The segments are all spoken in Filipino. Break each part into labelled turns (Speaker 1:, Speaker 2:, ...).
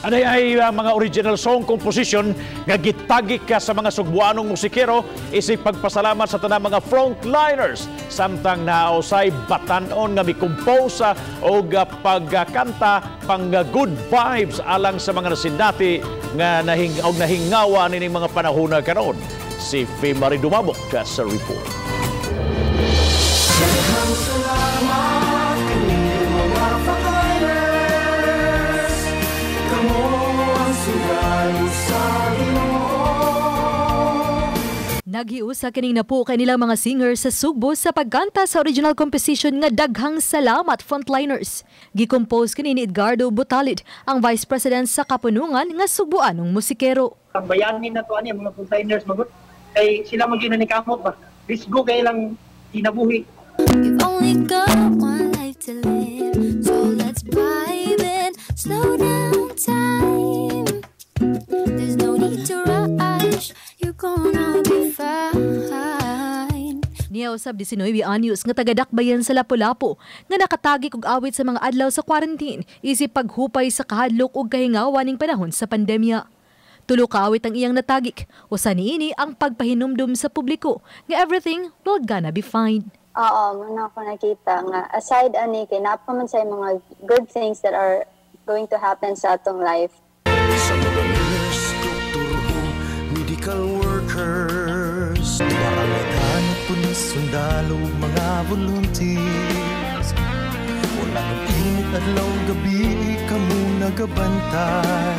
Speaker 1: Ano ay mga original song composition nga gitagik ka sa mga sugbuanong musikero isip pagpasalamat sa tanang mga frontliners samtang nausay batanon nga mi-compose o pagkanta pang good vibes alang sa mga nasindati nga nahingawa nining mga panahon karon. Si Marie Dumabok sa report.
Speaker 2: Naghiusa kining napo kanilang mga singers sa Sugbo sa pagkanta sa original composition nga Daghang Salamat Frontliners. Gikompose kini ni Edgardo Butalid, ang Vice President sa Kapunungan nga Sugboanong musikero.
Speaker 3: Ang bayanin na to ani mga frontliners magut kay sila magina ni kamot ba. Risgo kay lang kinabuhi.
Speaker 4: You've only got one life to live, so let's vibe and slow down time. There's no need to rush, you're gonna be fine.
Speaker 2: Niya usab 19 anyos nga taga-Dakbayan sa Lapu-Lapu nga nakatagi og awit sa mga adlaw sa quarantine isip paghupay sa kahadlok ug kahingawa ning panahon sa pandemya. Tulo ka awit ang iyang natagik, usa niini ang pagpahinumdum sa publiko nga everything will gonna be fine.
Speaker 5: Oo, muna ako nakita nga aside ani kay napaman sa mga good things that are going to happen sa atong life.
Speaker 6: Sa mga nurse, doktor o medical workers, tuwaran at pulis, sundalo, mga volunteers. Walang init at law gabi, kamu nagabantay.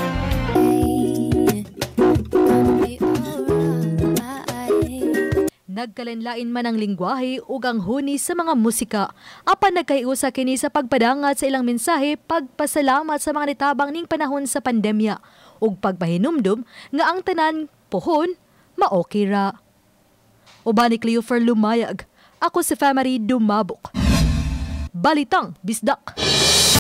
Speaker 2: Nagkalenlain man ang lingwahe ug ang huni sa mga musika. Apan nagkaiusa kini sa pagpadangat sa ilang mensahe pagpasalamat sa mga nitabang ning panahon sa pandemya ug pagpahinumdum nga ang tanan pohon maokey ra. Uban ni Cleofer Lumayag, ako si Marie Dumabok. Balitang Bisdak.